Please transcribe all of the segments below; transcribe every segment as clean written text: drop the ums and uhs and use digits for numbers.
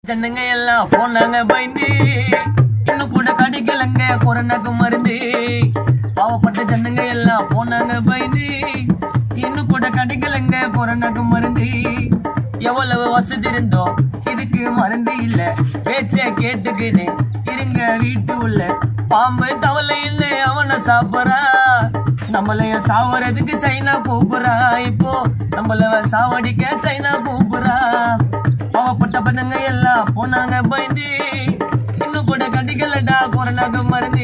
ஜனங்க எல்லாம் போனாங்க பயந்து இன்னும் கூட கிடைக்கலங்க கொரோனாக்கு மருந்து பாவப்பட்ட ஜனங்க எல்லாம் போனாங்க பயந்து இன்னும் கூட கிடைக்கலங்க கொரோனாக்கு மருந்து எவ்வளவு வசதி இருந்தோம் இதுக்கு மருந்து இல்ல பேச்ச கேட்டுக்கின்னு இருங்க வீட்டு உள்ள பாம்பு தவளை இல்ல அவனை சாப்பிடறா நம்மளைய சாவறதுக்கு சைனா கூப்பிடுறா இப்போ நம்மள சாவடிக்க சைனா கூப்பிடுறா பாவப்பட்ட பண்ணங்க எல்லாம் போனாங்க பயந்து இன்னும் கூட கடிக்கலடா கொரோனாக்கு மருந்து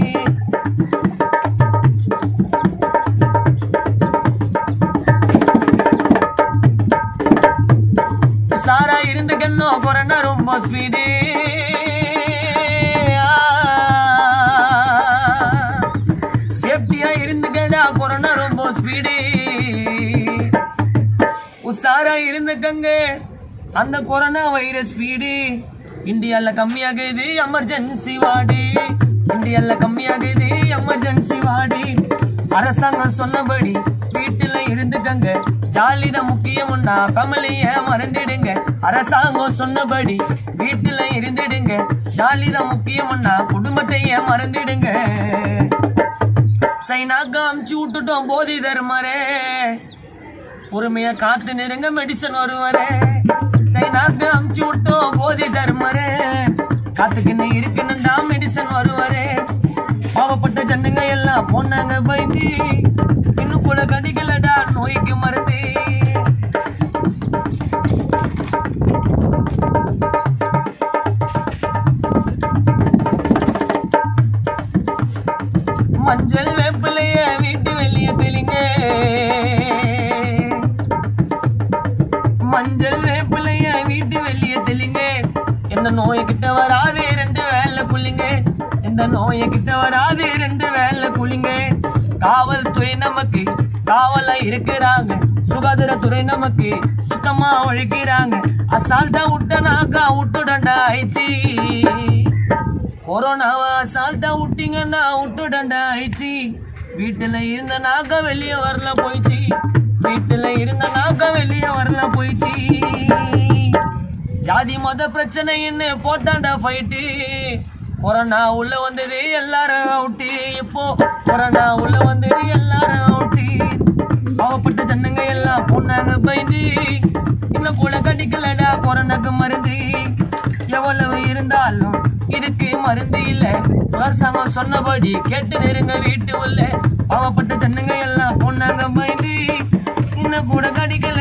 சாரா இருந்துக்கன்னோ கொரோனா ரொம்ப ஸ்பீடு சேஃப்டியா இருந்துக்கடா கொரோனா ரொம்ப ஸ்பீடு உசாரா இருந்துக்கங்க அந்த கொரோனா வைரஸ் ஸ்பீடு இந்தியால கம்மியாகுது எமர்ஜென்சி வார்டு இந்தியால கம்மியாகுது எமர்ஜென்சி வார்டு அரசாங்கம் சொன்னபடி வீட்டுல இருந்துக்கங்க ஜாலிதான் முக்கியம்னா ஃபேமிலிய மறந்துடுங்க அரசாங்கம் சொன்னபடி வீட்டுல இருந்துடுங்க ஜாலிதான் முக்கியம்னா குடும்பத்தையே மறந்துடுங்க சைனாக்கு அமுச்சு விட்டுட்டோம் போதி தருமாரே பொறுமையா காத்து நெருங்க மெடிசன் வருவாரே சைனாக்கு அமுச்சு விட்டோம் போதி தருமாரே காத்துக்குன்னு இருக்குன்னு மெடிசன் வருவாரே பாவப்பட்ட ஜனங்க எல்லாம் போனாங்க பயந்து இன்னும் கூட கடிக்கலடா நோய்க்கு மருந்து மஞ்சள் வேப்பிலைய வீட்டு வெளிய தெளிங்க மஞ்சள் வேப்பிலைய வீட்டு வெளிய தெளிங்க எந்த நோய் கிட்ட வராது 2 வேலை புள்ளிங்க இந்த நோயை கிட்ட வராது 2 வேலை குளிங்க காவல்துறை நமக்கு காவலா இருக்கிறாங்க சுகாதாரத்துறை நமக்கு சுத்தமா ஒழிக்கிறாங்க அசால்ட்டா விட்டனாக்கா விட்டுடண்டா ஆயிடுச்சு கொரோனாவை அசால்ட்டா விட்டீங்கன்னா விட்டுடண்டா ஆயிடுச்சு வீட்டுல இருந்த நாக்கா வெளியே வரல போயிடுச்சு வீட்டுல இருந்த நாக்கா வெளியே வரல போயிடுச்சு ஜாதி மத பிரச்சனைன்னு போட்டாண்டா ஃபைட்டு கொரோனா உள்ள வந்தது எல்லாரும் அவுட்டி இப்போ கொரோனா உள்ள வந்தது எல்லாரும் அவுட்டி பாவப்பட்ட ஜனங்க எல்லாம் போனாங்க பயந்து இன்னும் கூட கடிக்கலடா கொரோனாக்கு மருந்து எவ்வளவு இருந்தாலும் இதுக்கு மருந்து இல்ல அரசாங்கம் சொன்னபடி கேட்டு நெருங்க வீட்டு உள்ள பாவப்பட்ட ஜனங்க எல்லாம் போனாங்க பயந்து இன்னும் கூட கடிக்கல